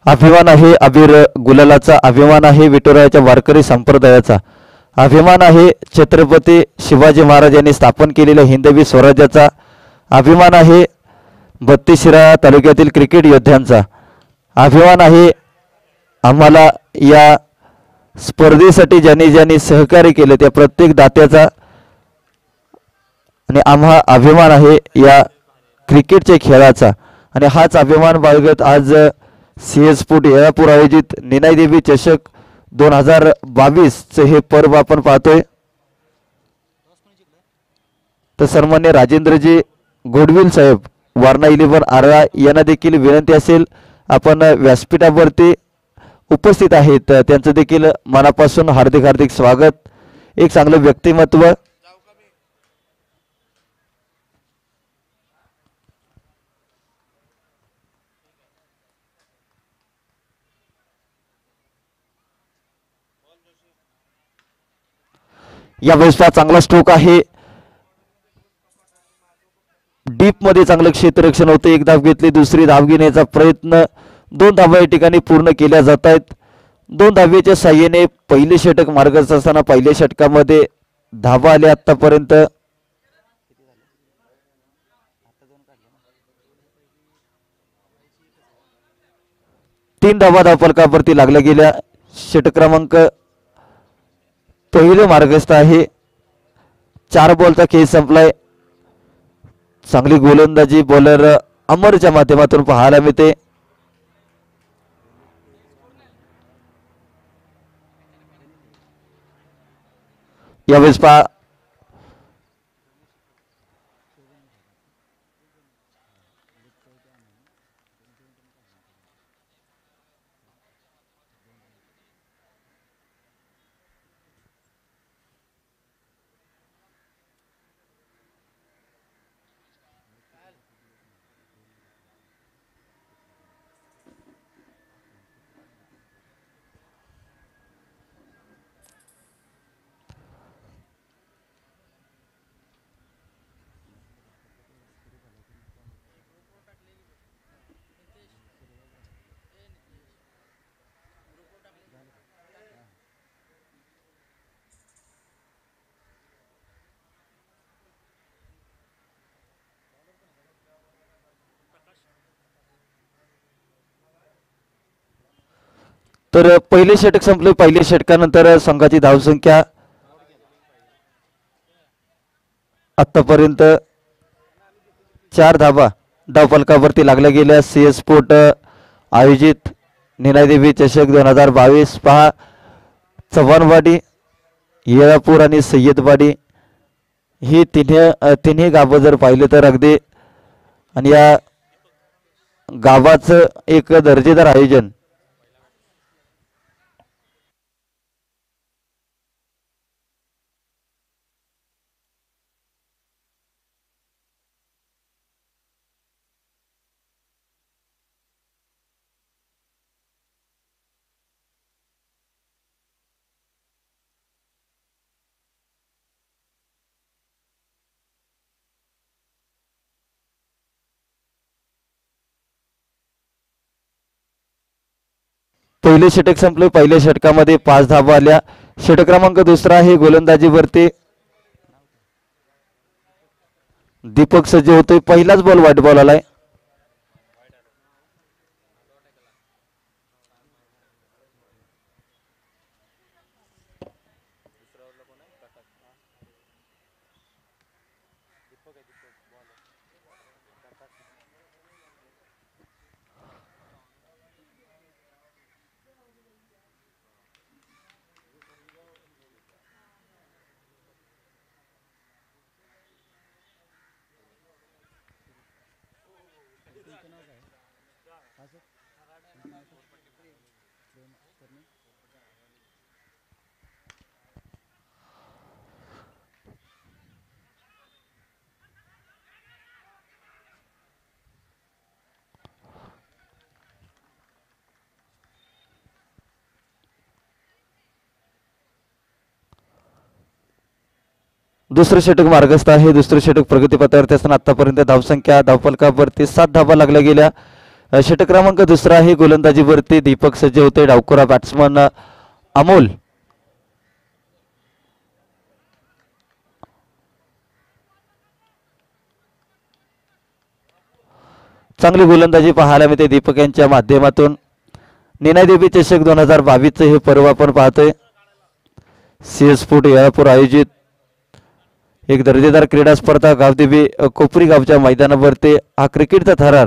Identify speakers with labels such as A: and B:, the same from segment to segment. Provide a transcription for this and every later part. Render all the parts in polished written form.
A: अभिमान आहे अबीर गुलालाचा, अभिमान आहे विठुरायाच्या वारकरी संप्रदायाचा, अभिमान आहे छत्रपती शिवाजी महाराज यांनी स्थापन केलेल्या हिंदवी स्वराज्याचा, अभिमान आहे 32 शिराळा तालुक्यातील क्रिकेट योद्ध्यांचा, अभिमान आहे आम्हाला या स्पर्धेसाठी ज्यांनी ज्यांनी सहकार्य केले त्या प्रत्येक दात्याचा, आणि आम्हा अभिमान आहे या क्रिकेटच्या खेळाचा. आणि हाच अभिमान बाळगत आज CS स्पोर्ट येळापूर आयोजित निनाई देवी चषक 2022 चे हे पर्व आपण पाहतोय. तर सन्मान्य राजेंद्रजी गोडविल साहेब वारणा 11 आरळा यांना देखील विनंती असेल, आपण व्यासपीठावरती उपस्थित आहेत, त्यांचं देखील मनापासून हार्दिक हार्दिक स्वागत. एक चांगलं व्यक्तिमत्व, या वेळेस चांगला स्ट्रोक आहे, डीप मध्ये चांगलं क्षेत्ररक्षण होते. एक धाव घेतली, दुसरी धाव घेण्याचा प्रयत्न, 2 धावा या ठिकाणी पूर्ण केल्या जात आहेत. 2 धावेच्या साह्याने पहिले षटक मार्गस्थ असताना पहिल्या षटकामध्ये धावा आल्या आतापर्यंत. तीन धावा धावफलकावरती लागल्या गेल्या. षटक क्रमांक पहिले मार्गस्थ आहे. 4 बॉलचा खेळ संपलाय. चांगली गोलंदाजी बॉलर अमरच्या माध्यमातून पाहायला मिळते. यावेळेस पहा तर पहिले षटक संपले. पहिल्या षटकानंतर संघाची धावसंख्या आतापर्यंत 4 धावा धावफलकावरती लागल्या गेल्या. CS स्पोर्ट आयोजित निनाई देवी चषक 2022 पहा, चव्हाणवाडी, येळापूर आणि सय्यदवाडी ही तिन्ही गावं जर पाहिले तर अगदी, आणि या गावाचं एक दर्जेदार आयोजन. पहिले षटक संपले. पहिल्या षटकामध्ये 5 धावा आल्या. षटक क्रमांक 2 आहे. गोलंदाजीवरती दीपक सज्ज होतोय. पहिलाच बॉल व्हाईट बॉल आलाय. दुसरं षटक मार्गस्थ आहे. दुसरं षटक प्रगतीपथावरती असताना आतापर्यंत धावसंख्या धावफलकावरती 7 धावा लागल्या गेल्या. षटक क्रमांक दुसरा आहे गोलंदाजीवरती दीपक सज्ज होते. डावखुरा बॅट्समन अमोल. चांगली गोलंदाजी पाहायला मिळते दीपक यांच्या माध्यमातून. निनादेवी चषक 2022 हे पर्व आपण पाहतोय. CS स्पोर्ट येळापूर आयोजित एक दर्जेदार क्रीडा स्पर्धा गावदेवी कोपरी गावच्या मैदानावरती हा क्रिकेटचा थरार.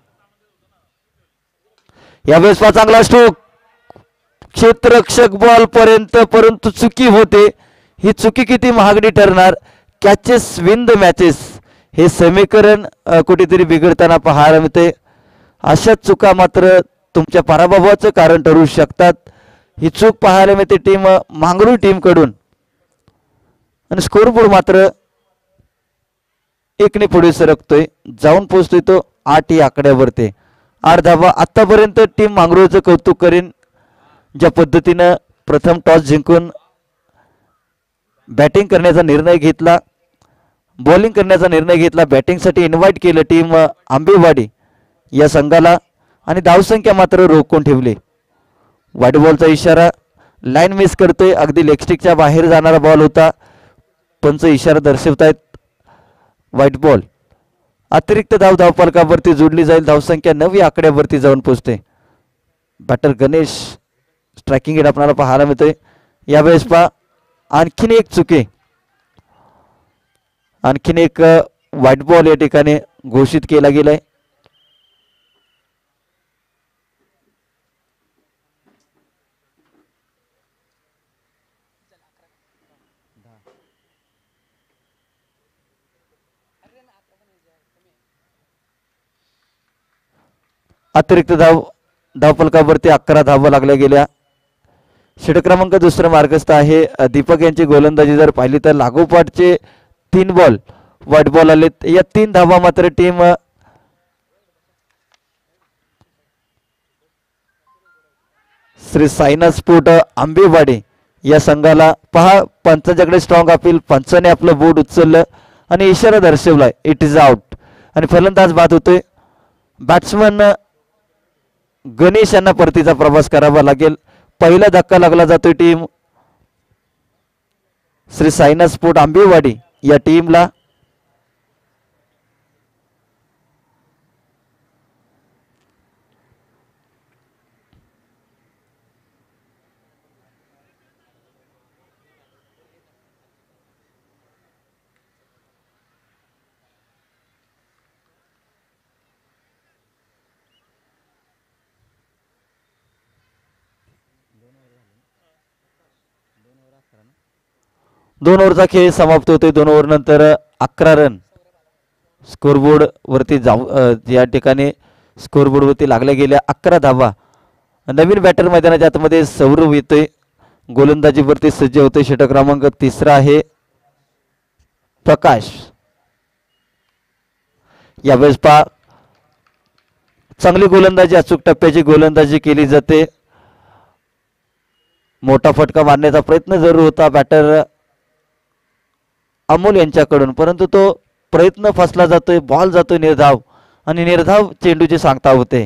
A: यावेळेस चांगला स्ट्रोक क्षेत्ररक्षक बॉल पर्यंत, परंतु चुकी होते. ही चुकी किती महागडी ठरणार. कॅचेस विन द मॅचेस हे समीकरण कुठेतरी बिघडताना पाहायला मिळते. अशा चुका मात्र तुमच्या पराभवाचं कारण ठरू शकतात. ही चूक पाहायला मिळते टीम मांगरू टीम कडून. आणि स्कोरबोर्ड मात्र 1 ने पुढे सरकतोय, जाऊन पोहोचतोय तो 8 या आकड्यावरती. 8 धावा. आतापर्यंत टीम मांगरूळचं कौतुक करीन, ज्या पद्धतीनं प्रथम टॉस जिंकून बॅटिंग करण्याचा निर्णय घेतला, बॉलिंग करण्याचा निर्णय घेतला, बॅटिंगसाठी इन्व्हाइट केलं टीम आंबेवाडी या संघाला आणि धावसंख्या मात्र रोखून ठेवली. व्हाईट बॉलचा इशारा. लाईन मिस करतोय, अगदी लेगस्टिकच्या बाहेर जाणारा बॉल होता. पंच इशारा दर्शवतायत व्हाईट बॉल. अतिरिक्त धाव धावफलकावरती जोडली जाईल. धावसंख्या 9 या आकड्यावरती जाऊन पोहोचते. बॅटर गणेश स्ट्रायकिंग एड आपल्याला पाहायला मिळतोय. यावेळेस आणखीन एक चुकी, आणखीन एक व्हाईट बॉल या ठिकाणी घोषित केला गेलाय. अतिरिक्त धावफलकावरती 11 धावा लागल्या गेल्या. षटक क्रमांक दुसरा मार्गस्थ आहे दीपक यांची गोलंदाजी जर पाहिली तर लागोपाठचे 3 बॉल व्हाईट बॉल आलेत. या 3 धावा मात्र टीम श्री साईनाथ स्पोर्ट आंबेवाडी या संघाला. पहा पंचांच्याकडे स्ट्रॉंग अपील. पंचाने आपलं बोर्ड उचललं आणि इशारा दर्शवलाय इट इज आउट. आणि फलंदाज बाद होतोय. बॅट्समन गणेश यांना परतीचा प्रवास करावा लागेल. पहिला धक्का लागला जातोय टीम श्री साईनाथ स्पोर्ट आंबेवाडी या टीमला. दोन ओव्हरचा खेळ समाप्त होतोय. 2 ओव्हर नंतर 11 रन स्कोरबोर्ड वरती या ठिकाणी स्कोरबोर्ड वरती लागल्या गेल्या. 11 धावा. नवीन बॅटर मैदानाच्या आतमध्ये सौरव येतोय, गोलंदाजीवरती सज्ज होतोय. षटक क्रमांक तिसरा आहे प्रकाश. यावेळेस चांगली गोलंदाजी, अचूक टप्प्याची गोलंदाजी केली जाते. मोठा फटका मारण्याचा प्रयत्न जरूर होता बॅटर अमोल यांच्याकडून, परंतु तो प्रयत्न फसला जातोय. बॉल जातोय निर्धाव आणि निर्धाव चेंडूची सांगता होते.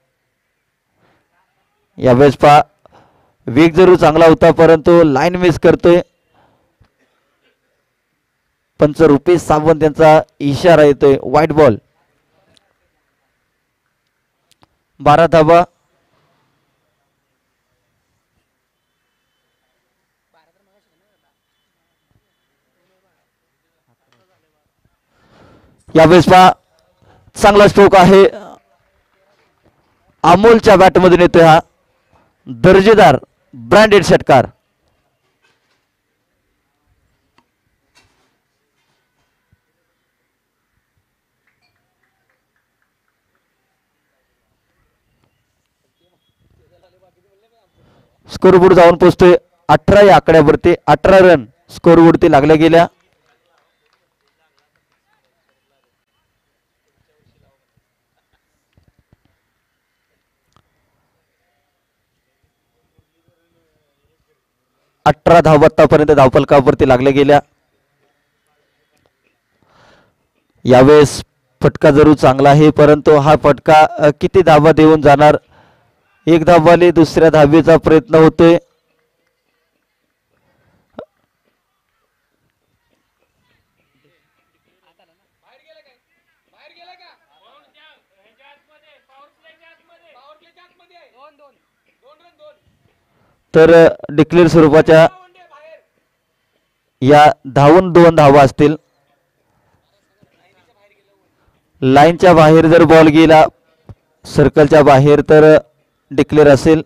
A: यावेळेस वेग जरूर चांगला होता, परंतु लाईन मिस करतोय. पंच रुपेश सावंत यांचा इशारा येतोय व्हाईट बॉल. 12 धावा. यावेळेस चांगला स्ट्रोक आहे अमोलच्या बॅटमधून येतोय हा दर्जेदार ब्रँडेड षटकार. स्कोरबोर्ड जाऊन पोहोचतोय 18 या आकड्यावरती. 18 रन स्कोरबोर्डती लागल्या गेल्या. धावा आतापर्यंत धावफलकावरती लागल्या गेल्या. यावेळेस फटका जरूर चांगला आहे, परंतु हा फटका किती धावा देऊन जाणार. एक धावाले दुसऱ्या धावेचा प्रयत्न होतोय. तर डिक्लेअर स्वरूपाच्या या धावून 2 धावा असतील. लाईनच्या बाहेर जर बॉल गेला सर्कलच्या बाहेर तर डिक्लेअर असेल.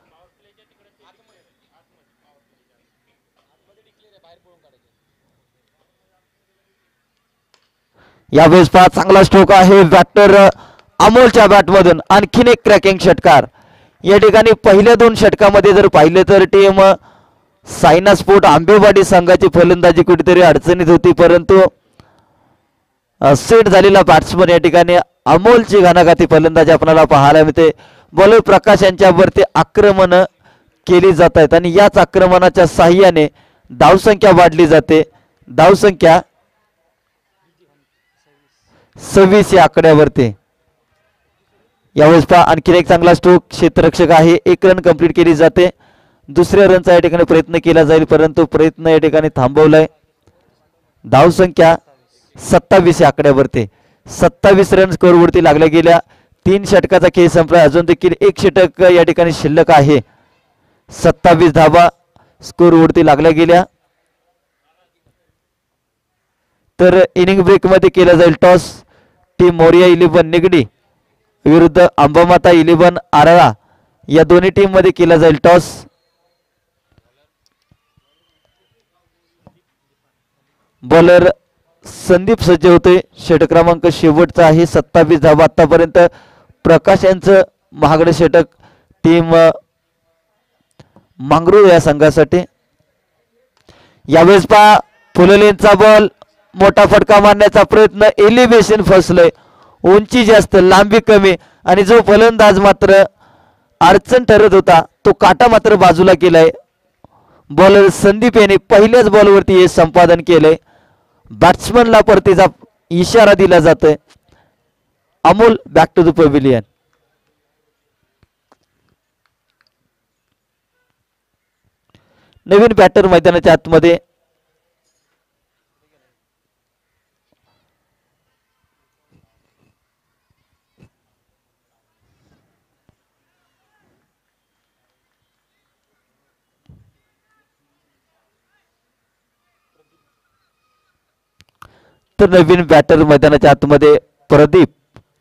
A: यावेळेस पहा चांगला स्ट्रोक आहे बॅटर अमोलच्या बॅटमधून. आणखीन एक क्रॅकिंग षटकार. या ठिकाणी पहिल्या 2 षटकामध्ये जर पाहिले तर टीम सायना स्पोर्ट आंबेवाडी संघाची फलंदाजी कुठेतरी अडचणीत होती, परंतु सेट झालेला बॅट्समन या ठिकाणी अमोलची घणाघाती फलंदाजी आपल्याला पाहायला मिळते. बॉलर प्रकाश यांच्यावरती आक्रमण केली जात आहेत आणि याच आक्रमणाच्या साह्याने धावसंख्या वाढली जाते. धावसंख्या 26 या आकड्यावरती. यावेळेस पहा आणखीन एक चांगला स्ट्रोक क्षेत्ररक्षक आहे. 1 रन कंप्लीट केली जाते. दुसऱ्या रनचा या ठिकाणी प्रयत्न केला जाईल, परंतु प्रयत्न या ठिकाणी थांबवलाय. धावसंख्या 27 या आकड्यावरती. 27 रन स्कोरवरती लागल्या गेल्या. 3 षटकाचा खेळ संपला. अजून देखील 1 षटक या ठिकाणी शिल्लक आहे. 27 धावा स्कोरवरती लागल्या गेल्या. तर इनिंग ब्रेक मध्ये केला जाईल टॉस. टीम मोरिया 11 निगडी विरुद्ध अंबामाता 11 आरळा या दोन्ही टीम मध्ये केला जाईल टॉस. बॉलर संदीप सज्ज होते. षटक क्रमांक शेवटचा आहे. 27 धावा आतापर्यंत. प्रकाश यांचं महागडे षटक टीम मांगरू या संघासाठी. यावेळेस पहा फुललेंचा बॉल. मोठा फटका मारण्याचा प्रयत्न. एलिव्हेशन फसलंय. उंची जास्त लांबी कमी आणि जो फलंदाज मात्र अडचण ठरत होता तो काटा मात्र बाजूला केलाय. बॉलर संदीप यांनी पहिल्याच बॉलवरती हे संपादन केलंय. बॅट्समनला परतीचा इशारा दिला जातोय. Amol back to the pavilion. नवीन बॅटर मैदानाच्या आतमध्ये. तर नवीन बॅटर मैदानाच्या आतमध्ये प्रदीप.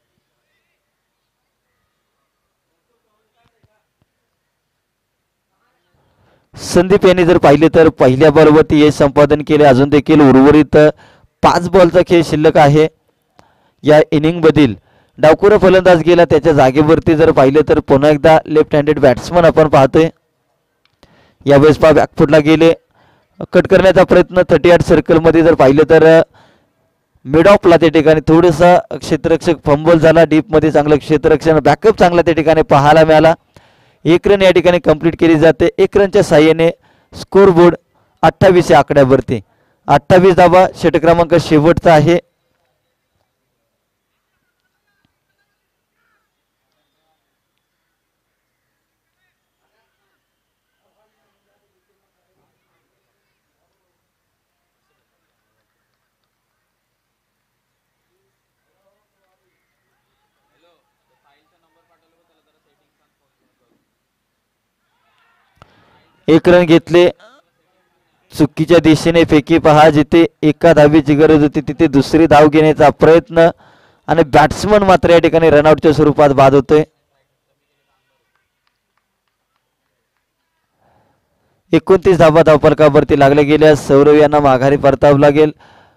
A: संदीप यांनी जर पाहिले तर पहिल्या बॉलवरती हे संपादन केले. अजून देखील उर्वरित 5 बॉलचा खेळ शिल्लक आहे या इनिंग मधील. डावखुरा फलंदाज गेला त्याच्या जागेवरती जर पाहिले तर पुन्हा एकदा लेफ्ट हँडेड बॅट्समन आपण पाहतोय. यावेळेस पहा बॅकफुटला गेले. कट करण्याचा प्रयत्न 38 सर्कल मध्ये जर पाहिलं तर मिड ऑफला त्या ठिकाणी थोडासा क्षेत्ररक्षक फंबल झाला. डीप मध्ये चांगलं क्षेत्ररक्षण बॅकअप चांगला त्या ठिकाणी पाहायला मिळाला. 1 रन या ठिकाणी कंप्लीट केली जाते. 1 रनच्या साह्याने स्कोर बोर्ड 28 या आकड्यावरती. 28 धावा षटक क्रमांक शेवटचा आहे. एक रन घेतले. चुकीच्या दिशेने फेकी पहा. जिथे एका धावेची गरज होती तिथे दुसरी धाव घेण्याचा प्रयत्न आणि बॅट्समन मात्र या ठिकाणी रनआउटच्या स्वरूपात बाद होतोय. 29 धावा धावफलकावरती लागल्या गेल्या. सौरव यांना माघारी परतावं लागेल.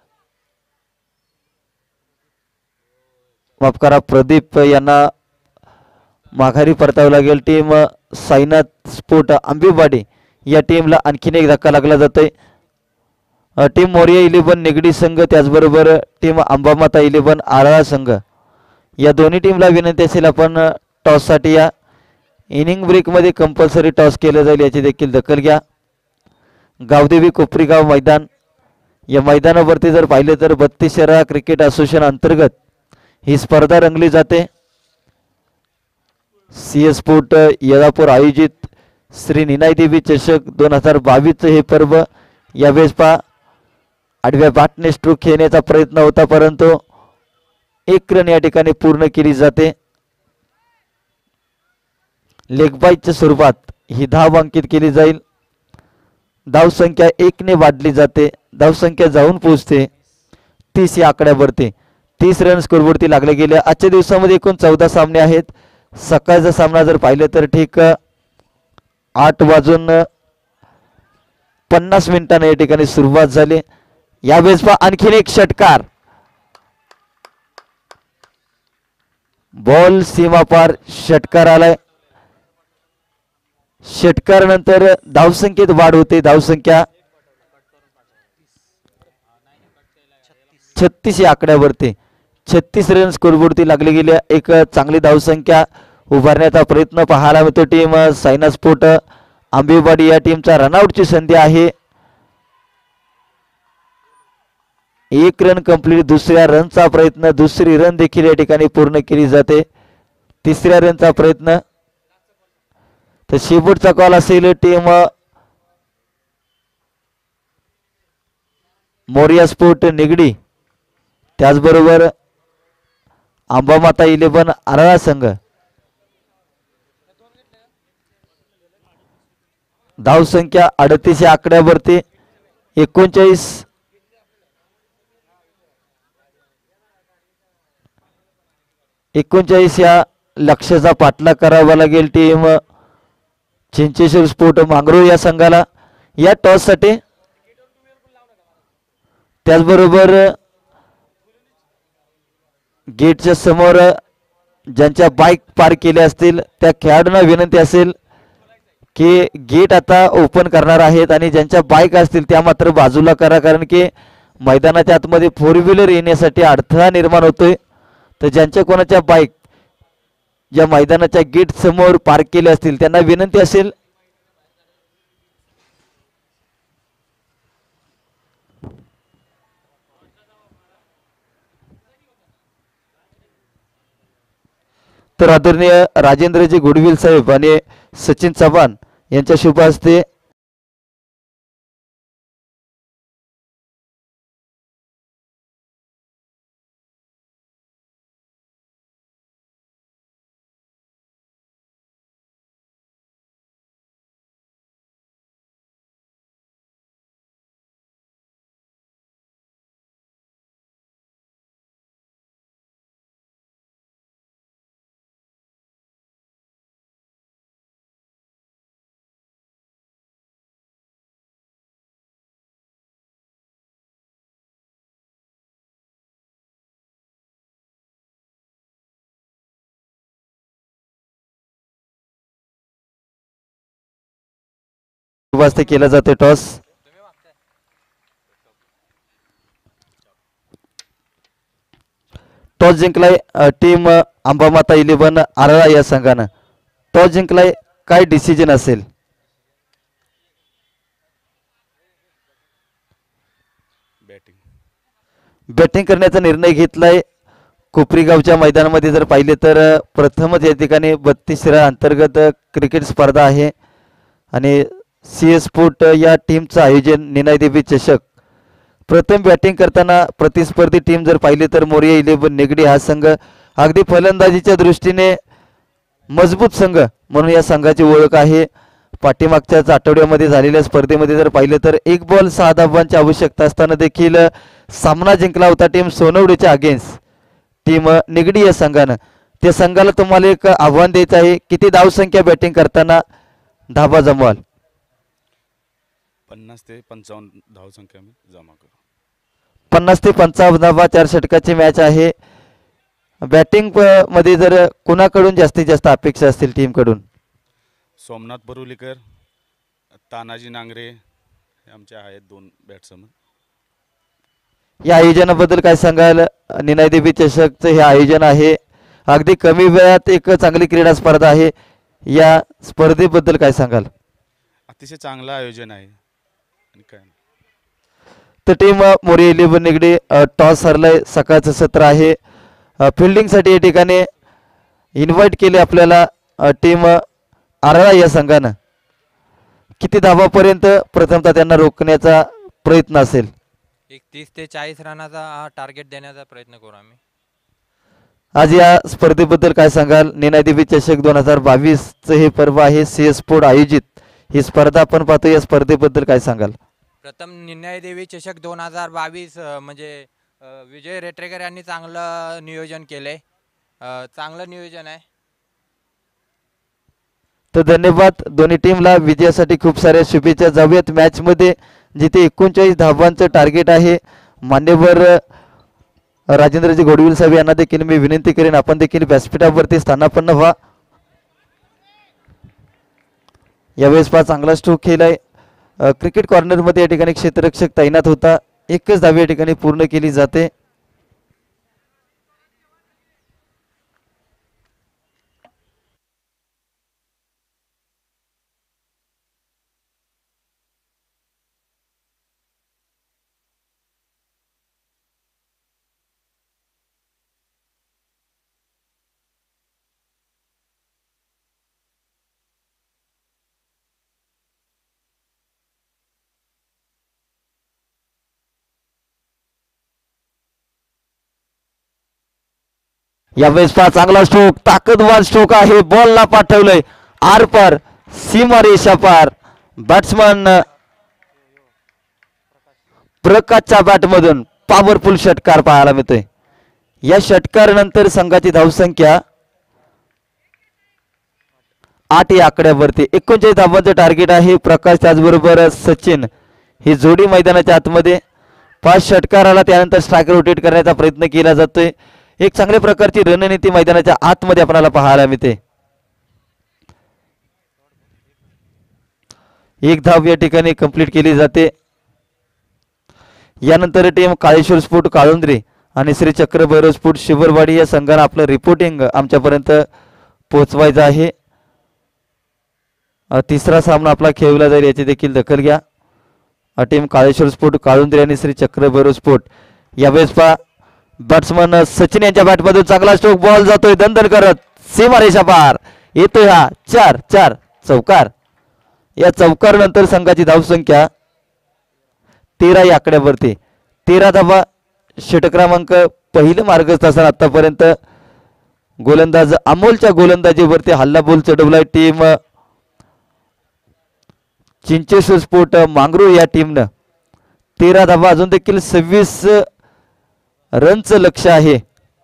A: माफ करा, प्रदीप यांना माघारी परतावं लागेल. टीम सायना स्पोर्ट आंबेवाडी या टीमला आणखीन एक धक्का लागला जातोय. टीम मोरिया 11 निगडी संघ त्याचबरोबर टीम अंबामाता 11 आरळा संघ या दोन्ही टीमला विनंती असेल आपण टॉससाठी या. इनिंग ब्रेकमध्ये कंपल्सरी टॉस केलं जाईल याची देखील दखल घ्या. गावदेवी कोपरीगाव मैदान या मैदानावरती जर पाहिलं तर 32 शहरा क्रिकेट असोसिएशन अंतर्गत ही स्पर्धा रंगली जाते। CS स्पोर्ट येळापूर आयोजित श्री निनाई देवी चषक 2022 हे पर्व यावेळेस पहा आडव्या बॅटने स्ट्रोक खेळण्याचा प्रयत्न होता, परंतु एक रन या ठिकाणी पूर्ण केली जाते। लेग बाईच्या स्वरूपात ही धाव अंकित केली जाईल। धावसंख्या 1 ने वाढली जाते, धावसंख्या जाऊन पोहोचते 30 या आकड्यावरती। 30 रन स्कोरवरती लागले गेले। आजच्या दिवसामध्ये एकूण 14 सामने आहेत। सकाळचा सामना जर पाहिलं तर ठीक 8:50 या ठिकाणी सुरुवात झाली। यावेळेस पहा आणखीन एक षटकार, बॉल सीमापार षटकार आलाय। षटकार नंतर धावसंख्येत वाढ होते। धावसंख्या 36 या आकड्यावरती 36 रन स्कोरवरती लागले गेले। एक चांगली धावसंख्या उभारण्याचा प्रयत्न पाहायला मिळतो टीम सायना स्पोर्ट आंबेवाडी या टीमचा। रनआउटची संधी आहे। 1 रन कंप्लीट। दुसऱ्या रनचा प्रयत्न, दुसरी रन देखील या ठिकाणी पूर्ण केली जाते। तिसऱ्या रनचा प्रयत्न, तर शेवटचा कॉल असेल टीम मोरिया स्पोर्ट निगडी, त्याचबरोबर अंबामाता 11 आराळा संघ। धावसंख्या 38 या आकड्यावरती 39 या लक्ष्याचा पाठलाग करावा लागेल टीम चिंचेश्वर स्पोर्ट मांगरूळ या संघाला या टॉस साठी। त्याचबरोबर गेटच्या समोर ज्यांच्या बाईक पार्क केल्या असतील त्या खेळाडूंना विनंती असेल की गेट आता ओपन करणार आहेत आणि ज्यांच्या बाईक असतील त्या मात्र बाजूला करा, कारण की मैदानाच्या आतमध्ये 4 व्हीलर येण्यासाठी अडथळा निर्माण होतोय। तर ज्यांच्या कोणाच्या बाईक ज्या मैदानाच्या गेट समोर पार्क केले असतील त्यांना विनंती असेल तर आदरणीय राजेंद्रजी गुडविल साहेब आणि सचिन चव्हाण यांच्या शुभ हस्ते वाजता केला जाते टॉस। टॉस जिंकलाय टीम अंबामाता 11 आराळा या संघानं। टॉस जिंकलाय, काय डिसिजन असेल? बॅटिंग करण्याचा निर्णय घेतलाय। कोपरीगावच्या मैदानामध्ये जर पाहिले तर प्रथमच या ठिकाणी 32 रन अंतर्गत क्रिकेट स्पर्धा आहे आणि CS स्पोर्ट या टीमचं आयोजन निनाई देवी चषक। प्रथम बॅटिंग करताना प्रतिस्पर्धी टीम जर पाहिली तर मोरिया 11 निगडी हा संघ अगदी फलंदाजीच्या दृष्टीने मजबूत संघ म्हणून या संघाची ओळख आहे। पाठीमागच्याच आठवड्यामध्ये झालेल्या स्पर्धेमध्ये जर पाहिलं तर 1 बॉल 6 धावांची आवश्यकता असताना देखील सामना जिंकला होता टीम सोनवडीच्या अगेन्स्ट टीम निगडी या संघानं। त्या संघाला तुम्हाला एक आव्हान द्यायचं आहे, किती धावसंख्या बॅटिंग करताना धावा जमवाल?
B: 50 ते 55 धावसंख्या मी जमा करू।
A: 50 ते 55 धावा 4 षटकाची मॅच आहे। बॅटिंग मध्ये जर कुणाकडून जास्तीत जास्त अपेक्षा असतील टीम कडून?
B: सोमनाथ बरुलीकर, तानाजी नांगरे हे आमचे आहेत 2 बॅट्समन।
A: या आयोजनाबद्दल काय सांगाल? निनाई देवी चषकचं हे आयोजन आहे, अगदी कमी वेळात एक चांगली क्रीडा स्पर्धा आहे। या स्पर्धेबद्दल काय सांगाल?
B: अतिशय चांगलं आयोजन आहे आणि काय
A: तर टीम मोरिया 11 निगडी टॉस हरलाय। सकाळचं सत्र आहे। फिल्डिंगसाठी या ठिकाणी इन्व्हाइट केले आपल्याला टीम आराळा या संघानं. किती धावापर्यंत प्रथमतः त्यांना रोखण्याचा प्रयत्न असेल?
C: एक 30 ते 40 रनाचा टार्गेट देण्याचा प्रयत्न करू आम्ही.
A: आज या स्पर्धेबद्दल काय सांगाल? निनादेवी चषक 2022चं हे पर्व आहे, CS स्पोर्ट आयोजित ही स्पर्धा आपण पाहतो. या स्पर्धेबद्दल काय सांगाल?
C: प्रथम निनादेवी चषक 2022 म्हणजे विजय रेटरेकर यांनी चांगलं नियोजन केलंय. चांगलं नियोजन आहे.
A: तर धन्यवाद दोन्ही टीमला. विजयासाठी खूप साऱ्या शुभेच्छा. जाऊयात मॅचमध्ये, जिथे 39 धावांचं टार्गेट आहे. मान्यवर राजेंद्रजी घोडविल साहेब यांना देखील मी विनंती करेन, आपण देखील व्यासपीठावरती स्थानापन्न व्हा. यावेळेस पहा चांगला स्ट्रोक केलाय. क्रिकेट कॉर्नरमध्ये या ठिकाणी क्षेत्ररक्षक तैनात होता. एकच धाव या ठिकाणी पूर्ण केली जाते. यावेळेस पहा चांगला स्ट्रोक, ताकदवान स्ट्रोक आहे. बॉलला पाठवलंय आर पार, सीमा रेषा पार. बॅट्समन प्रकाशच्या बॅटमधून पॉवरफुल षटकार पाहायला मिळतोय. या षटकारानंतर संघाची धावसंख्या 8 या आकड्यावरती. 39 धावांचं टार्गेट आहे. प्रकाश त्याचबरोबर सचिन ही जोडी मैदानाच्या आतमध्ये. 5 षटकार आला, त्यानंतर स्ट्रायकर रोटेट करण्याचा प्रयत्न केला जातोय. एक चांगल्या प्रकारची रणनीती मैदानाच्या आतमध्ये आपल्याला पाहायला मिळते. एक धाव या ठिकाणी कंप्लीट केली जाते. यानंतर टीम काळेश्वर स्पोर्ट काळुंद्रे आणि श्री चक्र भैरव स्पोर्ट शिवरवाडी या संघाने आपलं रिपोर्टिंग आमच्यापर्यंत पोहोचवायचं आहे. तिसरा सामना आपला खेळवला जाईल, याची देखील दखल घ्या. टीम काळेश्वर स्पोर्ट काळुंद्रे आणि श्री चक्र भैरव स्पोर्ट. यावेळेस पहा बॅट्समन सचिन यांच्या बॅटमधून चांगला स्ट्रोक, बॉल जातोय दणदण करत सीमारेषा पार. येतोय हा 4 चौकार. या चौकार नंतर संघाची धावसंख्या 13 या आकड्यावरती. 13 धावा. षटक क्रमांक पहिलं मार्गस्थान आतापर्यंत गोलंदाज अमोलच्या गोलंदाजीवरती हल्ला बोल चढवलाय टीम चिंचेश्वर स्पोर्ट मांगरू या टीमनं. 13 धावा. अजून देखील 26 रनचं लक्ष आहे.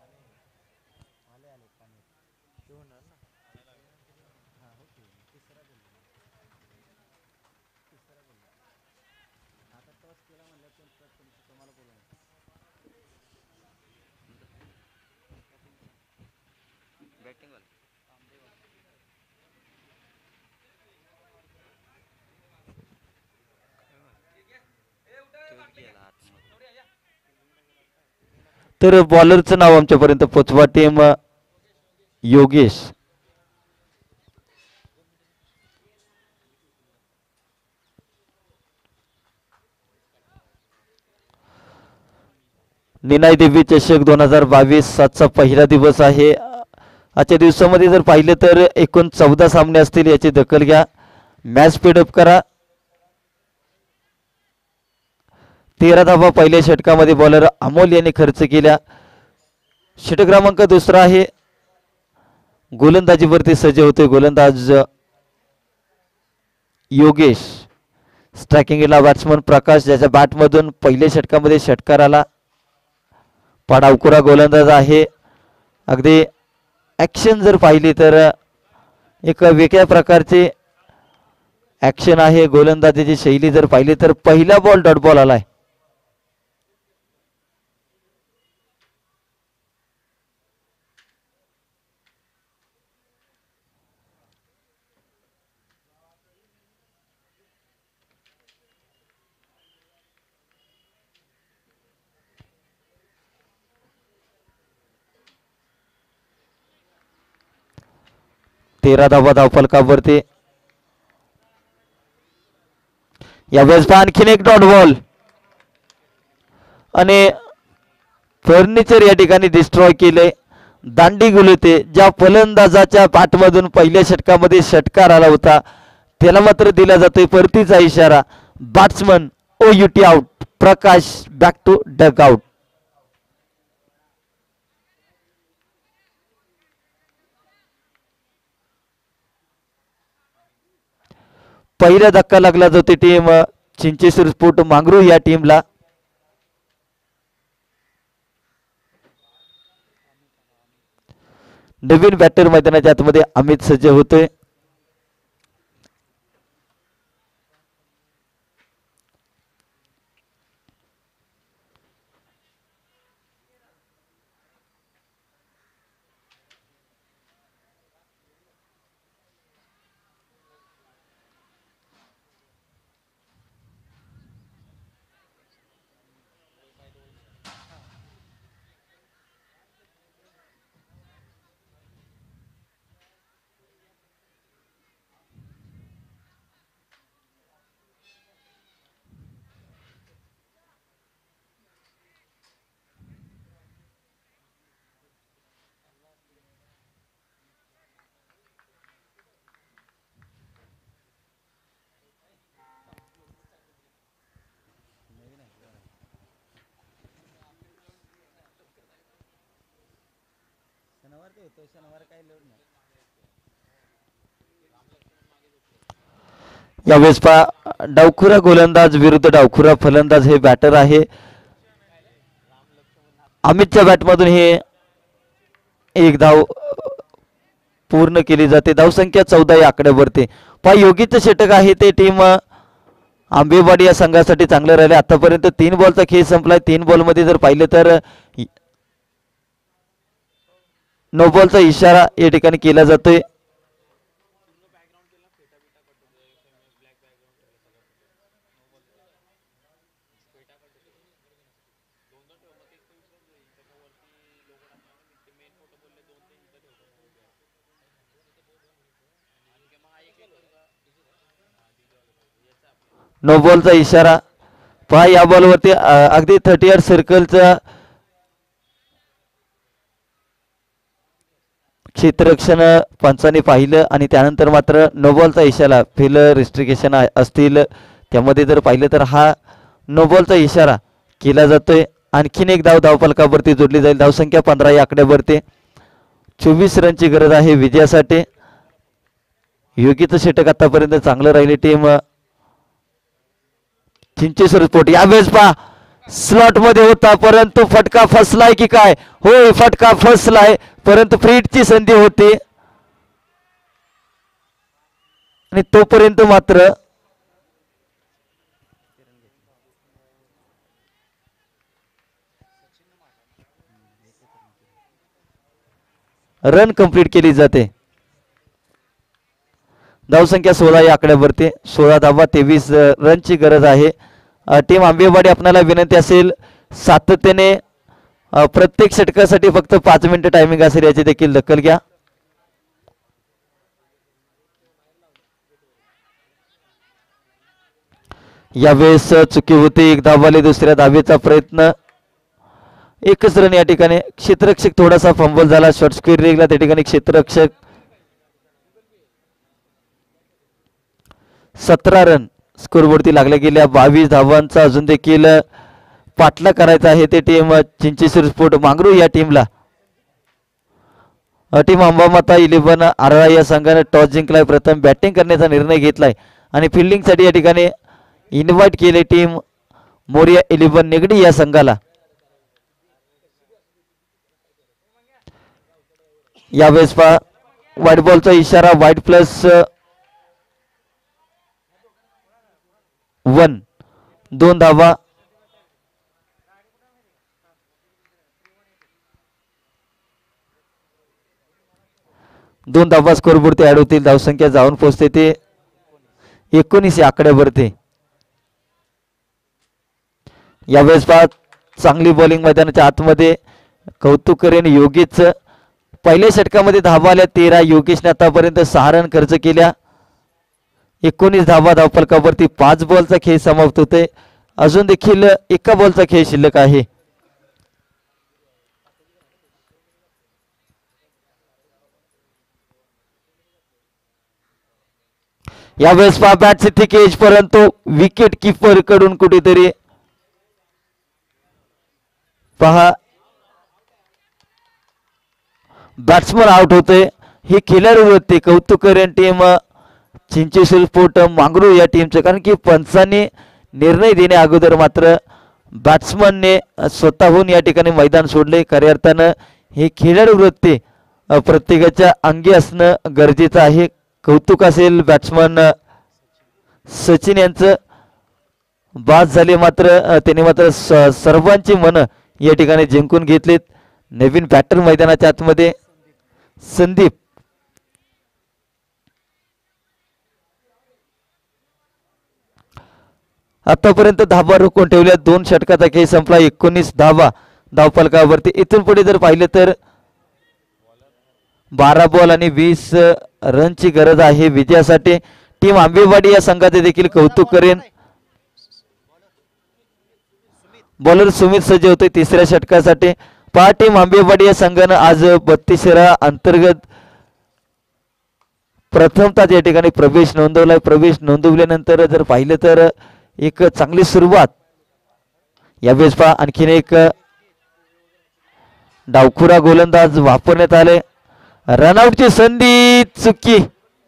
A: तर बॉलरचं नाव आमच्यापर्यंत पोचवा. टीम योगेश. निनाय देवी चषक 2022 आजचा पहिला दिवस आहे. आजच्या दिवसामध्ये जर पाहिलं तर एकूण 14 सामने असतील, याची दखल घ्या. मॅच स्पीडअप करा. 13 धावा पहिल्या षटकामध्ये बॉलर अमोल यांनी खर्च केल्या. षटक क्रमांक दुसरा आहे. गोलंदाजीवरती सज्ज होते गोलंदाज योगेश. स्ट्रायकिंगला बॅट्समन प्रकाश, ज्याच्या बॅटमधून पहिल्या षटकामध्ये षटकार आला. पाडावकुरा गोलंदाज आहे. अगदी ॲक्शन जर पाहिली तर एक वेगळ्या प्रकारची ॲक्शन आहे. गोलंदाजीची शैली जर पाहिली तर पहिला बॉल डॉट बॉल आलाय. तेरा धावा धावफलकावरती. यावेळेस आणखीन एक डॉट बॉल आणि फर्निचर या ठिकाणी डिस्ट्रॉय केले. दांडी गुलते ज्या फलंदाजाच्या पाठमधून पहिल्या षटकामध्ये षटकार आला होता त्याला मात्र दिला जातोय परतीचा इशारा. Batsman OUT out. Prakash back to dugout. पहिला धक्का लागला जाते टीम चिंचेश्वर स्पोर्ट मांगरू या टीमला. नवीन बॅटर मैदानाच्या आतमध्ये अमित सज्ज होतोय. यावेळेस पहा डावखुरा गोलंदाज विरुद्ध डावखुरा फलंदाज हे बॅटर आहे. अमितच्या बॅटमधून हे एक धाव पूर्ण केली जाते. धावसंख्या 14 या आकड्यावरती. पहा योगीचं षटक आहे ते टीम आंबेवाडी या संघासाठी चांगलं राहिले. आतापर्यंत 3 बॉलचा खेळ संपलाय. 3 बॉलमध्ये जर पाहिलं तर नो बॉलचा इशारा या ठिकाणी केला जातोय. नो बॉलचा इशारा. पहा या बॉलवरती अगदी 30 यार्ड सर्कलचा क्षेत्ररक्षण पंचाने पाहिलं आणि त्यानंतर मात्र नो बॉलचा इशारा फेल रिस्ट्रिक्शन असतील त्यामध्ये जर पाहिलं तर हा नो बॉलचा इशारा केला जातोय. आणखीन एक धाव धावफलकावरती जोडली जाईल. धावसंख्या 15 या आकड्यावरती. 24 रनची गरज आहे विजयासाठी. योगीचं षटक आतापर्यंत चांगलं राहिले टीम चिंचेश्वर स्पोर्ट. यावेळेस पहा स्लॉट मध्ये होता परंतु फटका फसलाय की काय. होय फटका फसलाय परंतु फ्रीटची संधी होती आणि तोपर्यंत मात्र रन कंप्लीट केली जाते. धावसंख्या 16 या आकड्यावरती. 16 धावा 23 रनची गरज आहे. टीम आंबेवाडी आपल्याला विनंती असेल सातत्याने प्रत्येक षटकासाठी फक्त 5 मिनिटं टायमिंग असेल याची देखील दखल घ्या. यावेळेस चुकी होती. एक धावाले दुसऱ्या धावेचा प्रयत्न. एकच रन या ठिकाणी. क्षेत्ररक्षक थोडासा फंबल झाला. शॉर्ट स्क्वेअर रेगला त्या ठिकाणी क्षेत्ररक्षक. 17 रन स्कोरवरती लागल्या गेल्या. 22 धावांचा अजून देखील पाठला करायचा आहे ते टीम चिंचेश्वर स्पोर्ट मांगरू या टीमला. टीम अंबामाता 11 आरळा या संघाने टॉस जिंकलाय. प्रथम बॅटिंग करण्याचा निर्णय घेतलाय आणि फिल्डिंगसाठी या ठिकाणी इन्व्हाइट केले टीम मोरिया 11 निगडी या संघाला. यावेळेस पहा व्हाईट बॉलचा इशारा. White plus 1. 2 धावा. दोन धावा स्कोरवरती ऍड होतील. धावसंख्या जाऊन पोहोचते ते 19 या आकड्यावरती. यावेळेस पहा चांगली बॉलिंग मैदानाच्या आतमध्ये. कौतुक करेन योगेश. पहिल्या षटकामध्ये धावा आल्या 13. योगेशने आतापर्यंत 6 रन खर्च केल्या. 19 धावा धावफलकावरती. 5 बॉलचा खेळ समाप्त होते. अजून देखील एका बॉलचा खेळ शिल्लक आहे. यावेळेस पहा बॅटचे थिक एज, परंतु विकेट किपर कडून कुठेतरी पहा बॅट्समन आउट होते. ही खेळाडू वृत्ती कौतुक करेन टीम चिंचेश्वर स्पोर्ट मांगरू या टीमचं, कारण की पंचांनी निर्णय देण्या अगोदर मात्र बॅट्समनने स्वतःहून या ठिकाणी मैदान सोडले. खऱ्या अर्थानं ही खेळाडू वृत्ती प्रत्येकाच्या अंगी असणं गरजेचं आहे. कौतुक असेल बॅट्समन सचिन यांचं. बाद झाले मात्र त्याने मात्र सर्वांची मनं या ठिकाणी जिंकून घेतलीत. नवीन बॅटर मैदानाच्या आतमध्ये संदीप. आतापर्यंत धावा रोखून ठेवल्या. 2 षटकाचा खेळ संपला. 19 धावा धावफलकावरती. इथून पुढे जर पाहिलं तर 12 बॉल आणि 20 रनची गरज आहे विजयासाठी. टीम आंबेवाडी या संघाचे देखील कौतुक करेन. बॉलर सुमित सज्ज होते तिसऱ्या षटकासाठी. पहा टीम आंबेवाडी या संघानं आज 32 अंतर्गत प्रथमतः या ठिकाणी प्रवेश नोंदवलाय. प्रवेश नोंदवल्यानंतर जर पाहिलं तर एक चांगली सुरुवात यावेळेस पहा आणखीन एक डावखुरा गोलंदाज वापरण्यात आले. रनआउटची संधी चुकी.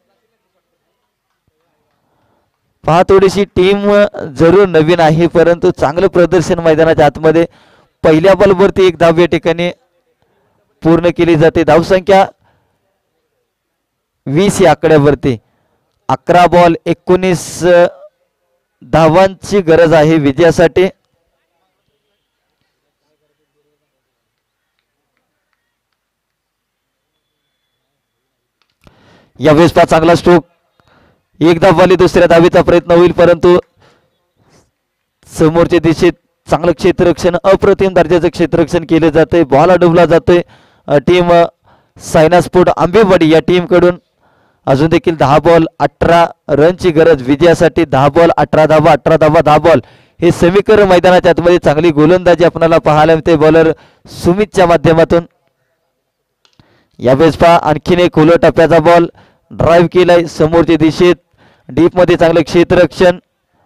A: पहा थोडीशी टीम जरूर नवीन आहे, परंतु चांगलं प्रदर्शन मैदानाच्या आतमध्ये. पहिल्या बॉलवरती 1 धाव या ठिकाणी पूर्ण केली जाते. धावसंख्या 20 या आकड्यावरती. 11 बॉल 19 धावांची गरज आहे विजयासाठी. यावेळेस पहा चांगला स्ट्रोक. 1 धाववाली दुसऱ्या धावेचा प्रयत्न होईल, परंतु समोरच्या दिशेत चांगलं क्षेत्ररक्षण, अप्रतिम दर्जाचं क्षेत्ररक्षण केले जाते. बॉल अडवला जातोय. टीम सायना स्पोर्ट आंबेवाडी या टीम कडून अजून देखील 10 बॉल 18 रनची गरज विजयासाठी. 10 बॉल 18 धावा, 18 धावा 10 बॉल, हे समीकरण मैदानाच्या आतमध्ये चांगली गोलंदाजी आपल्याला पाहायला मिळते बॉलर सुमितच्या माध्यमातून. यावेळेस पहा आणखीन एक खोल टप्प्याचा बॉल ड्राईव्ह केलाय समोरच्या दिशेत. डीप मध्ये चांगलं क्षेत्ररक्षण.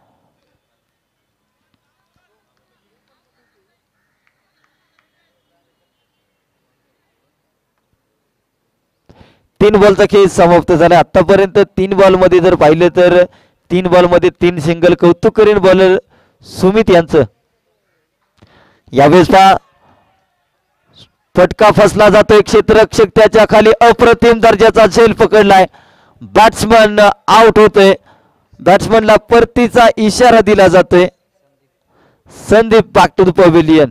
A: तीन बॉलचा खेळ समाप्त झाला. आतापर्यंत 3 बॉल मध्ये जर पाहिलं तर 3 बॉल मध्ये 3 सिंगल. कौतुक करेन बॉलर सुमित यांचं. यावेळेस पहा फटका फसला जातोय. क्षेत्ररक्षक त्याच्या खाली अप्रतिम दर्जाचा झेल पकडलाय. बॅट्समन आउट होतोय. बॅट्समनला परतीचा इशारा दिला जातोय. Sandeep back to the pavilion.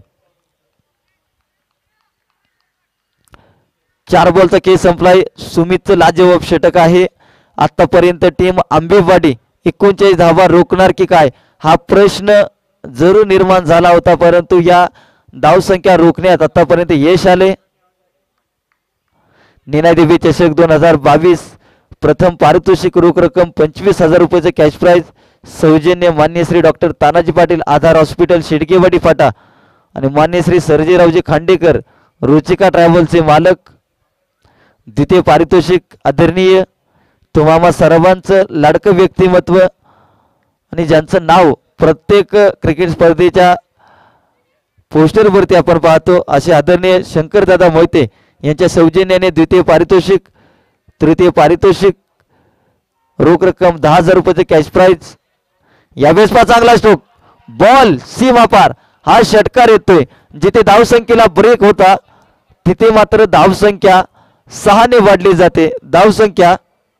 A: 4 बॉलचा खेळ संपलाय. सुमितचं लाजवाब षटक आहे. आतापर्यंत टीम आंबेवाडी 39 धावा रोखणार की काय हा प्रश्न जरूर निर्माण झाला होता, परंतु या धावसंख्या रोखण्यात आतापर्यंत यश आले. नीनादेवी चषक 2022 प्रथम पारितोषिक रोख रक्कम 25,000 रुपयाचं कॅश प्राइज सौजन्य मान्य श्री डॉक्टर तानाजी पाटील आधार हॉस्पिटल शिडकेवाडी फाटा आणि मान्य श्री सर्जेरावजी खांडेकर रुचिका ट्रॅव्हलचे मालक. द्वितीय पारितोषिक आदरणीय तुम्हा सर्वांचं लाडकं व्यक्तिमत्व आणि ज्यांचं नाव प्रत्येक क्रिकेट स्पर्धेच्या पोस्टरवरती आपण पाहतो असे आदरणीय शंकरदादा मोहिते यांच्या सौजन्याने द्वितीय पारितोषिक. तृतीय पारितोषिक रोख रक्कम 10,000 रुपयाचे कॅश प्राइज. यावेळेस पहा चांगला स्ट्रोक. बॉल सीमा पार. हा षटकार येतोय. जिथे धावसंख्येला ब्रेक होता तिथे मात्र धावसंख्या 6 ने वाढली जाते. धावसंख्या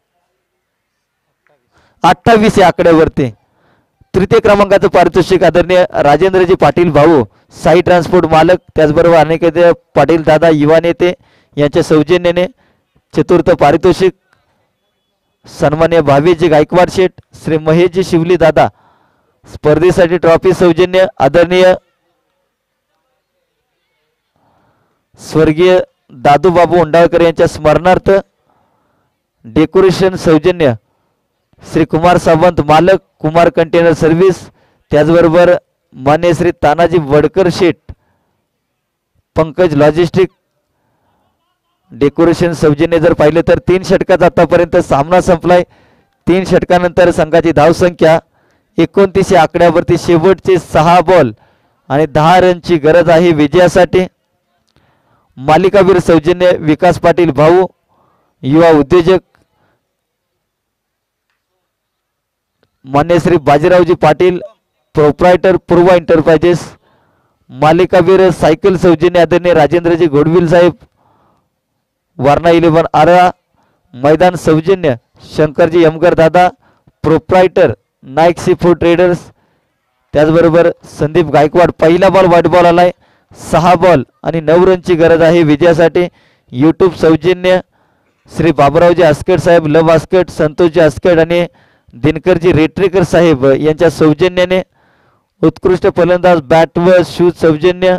A: 28 या आकड्यावरती. तृतीय क्रमांकाचं पारितोषिक आदरणीय राजेंद्रजी पाटील भाऊ साई ट्रान्सपोर्ट मालक, त्याचबरोबर अनेक पाटील दादा युवा नेते यांच्या सौजन्याने. चतुर्थ पारितोषिक सन्मान्य भावेजी गायकवाड शेठ, श्री महेशजी शिवली दादा स्पर्धेसाठी ट्रॉफी सौजन्य आदरणीय स्वर्गीय दादूबाबू उंडाळकर यांच्या स्मरणार्थ. डेकोरेशन सौजन्य श्री कुमार सावंत मालक कुमार कंटेनर सर्व्हिस, त्याचबरोबर मान्य श्री तानाजी वडकर शेठ पंकज लॉजिस्टिक. डेकोरेशन सौजन्य जर पाहिलं तर 3 षटकात आतापर्यंत सामना संपलाय. 3 षटकानंतर संघाची धावसंख्या 29 आकड्यावरती शेवटचे 6 बॉल आणि 10 रनची गरज आहे विजयासाठी. मालिकावीर सौजन्य विकास पाटील भाऊ, युवा उद्योजक मान्य श्री बाजीरावजी पाटील, प्रोप्रायटर पूर्वा एंटरप्राइजेस. मालिकावीर सायकल सौजन्य आदरणीय राजेंद्रजी घोडविल साहेब, वारणा 11 आरा. मैदान सौजन्य शंकरजी यमगर दादा, proprietor Naik sea food traders. त्याचबरोबर संदीप गायकवाड. पहिला बॉल व्हाईट बॉल आलाय. 6 बॉल आणि 9 रनची गरज आहे विजयासाठी. यूट्यूब सौजन्य श्री बाबुरावजी आस्कट साहेब, लव आस्कट, संतोषजी आस्कट आणि दिनकरजी रेट्रेकर साहेब यांच्या सौजन्याने. उत्कृष्ट फलंदाज बॅट व शूज सौजन्य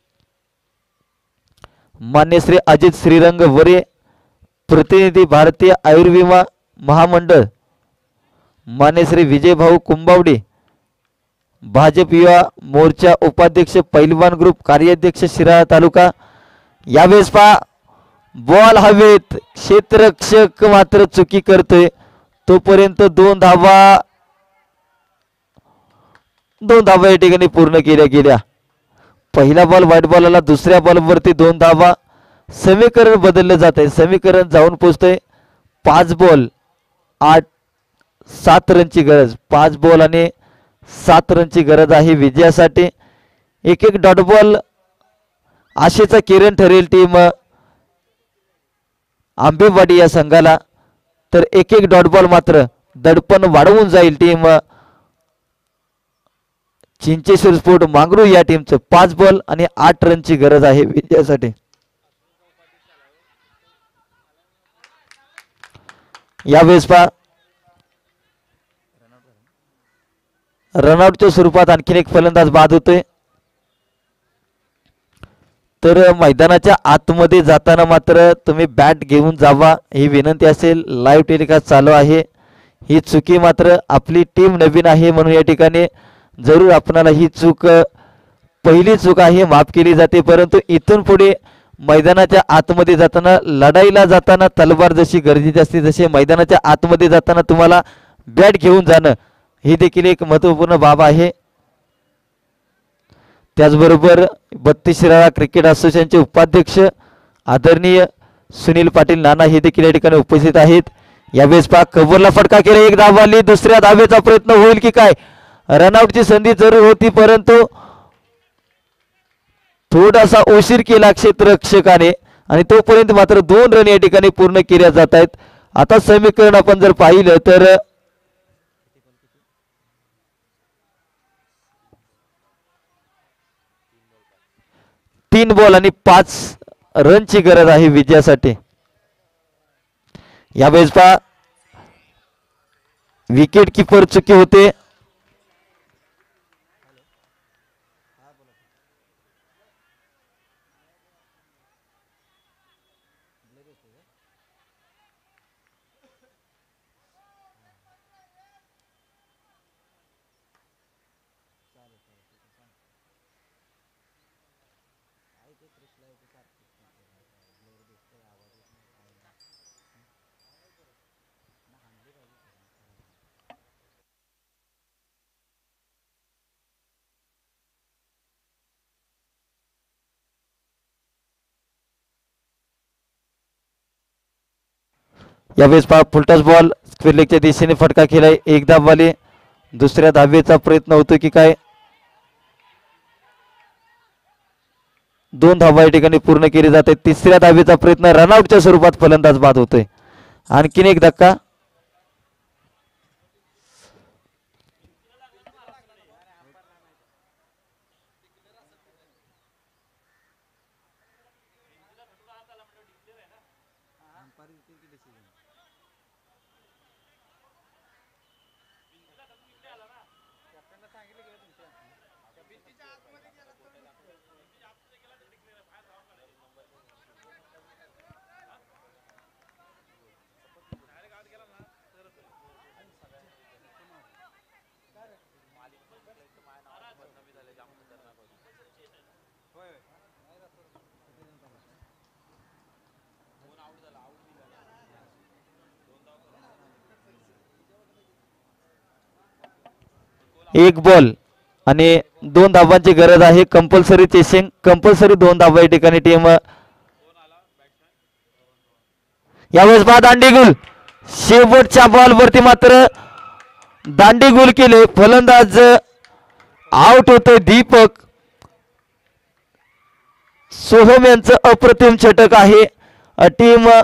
A: मान्य श्री अजित श्रीरंग वरे, प्रतिनिधी भारतीय आयुर्विमा महामंडळ मान्य श्री विजयभाऊ कुंभावडी, भाजप युवा मोर्चा उपाध्यक्ष पैलवान ग्रुप कार्याध्यक्ष शिराळा तालुका. यावेळेस पहा बॉल हवेत, क्षेत्ररक्षक मात्र चुकी करतोय. तोपर्यंत 2 धावा या ठिकाणी पूर्ण केल्या गेल्या. पहिला बॉल व्हाईट बॉल आला, दुसऱ्या बॉलवरती 2 धावा. समीकरण बदललं जात आहे, समीकरण जाऊन पोचतंय 5 बॉल 7 रनची गरज. 5 बॉल आणि 7 रनची गरज आहे विजयासाठी. एक डॉट बॉल आशेचा किरण ठरेल टीम आंबेवाडी या संघाला, तर एक डॉट बॉल मात्र दडपण वाढवून जाईल टीम चिंचेश्वर स्पोर्ट मांगरू या टीमचं. 5 बॉल आणि 8 रनची गरज आहे विजयासाठी. यावेळेस पहा रनआउटच्या स्वरूपात आणखीन एक फलंदाज बाद होतोय. तर मैदानाच्या आतमध्ये जाताना मात्र तुम्ही बॅट घेऊन जावा ही विनंती असेल. लाईव्ह टेलिकास्ट चालू आहे. ही चुकी मात्र आपली टीम नवीन आहे म्हणून या ठिकाणी जरूर आपणाला ही चूक पहिली चूक आहे माफ केली जाते. परंतु इथून पुढे मैदानाच्या आतमध्ये जाताना, लढाईला जाताना तलवार जशी गरजेची असते तसे मैदानाच्या आतमध्ये जाताना तुम्हाला बॅट घेऊन जाणं ही देखील एक महत्त्वपूर्ण बाब आहे. त्याचबरोबर 32 शिराळा क्रिकेट असोसिएशनचे उपाध्यक्ष आदरणीय सुनील पाटील नाना हे देखील या ठिकाणी उपस्थित आहेत. यावेळेस पहा कव्हरला फटका केला, 1 धाव आली. दुसऱ्या धावेचा प्रयत्न होईल की काय? रनआउटची संधी जरूर होती परंतु थोडासा उशीर केला क्षेत्ररक्षकाने आणि तोपर्यंत मात्र 2 रन या ठिकाणी पूर्ण केल्या जात आहेत. आता समीकरण आपण जर पाहिलं तर 3 बॉल आणि 5 रनची गरज आहे विजयासाठी. यावेळेस पहा विकेट किपर चुकी होते. यावेळेस पहा फुलटॉस बॉल स्क्वेअर लेगच्या दिशेने फटका केलाय. 1 धाव आली. दुसऱ्या धावेचा प्रयत्न होतो की काय? 2 धावा या ठिकाणी पूर्ण केली जाते. तिसऱ्या धावेचा प्रयत्न रनआउटच्या स्वरूपात फलंदाज बाद होतोय. आणखीन एक धक्का. एक बॉल आणि 2 धावांची गरज आहे. कंपल्सरी चेसिंग, कंपल्सरी 2 धावा या ठिकाणी टीम. यावेळेस बाद दांडीगुल, शेवटच्या बॉलवरती मात्र दांडीगुल केले. फलंदाज आउट होतोय. दीपक सोहम यांचं अप्रतिम षटक आहे. टीम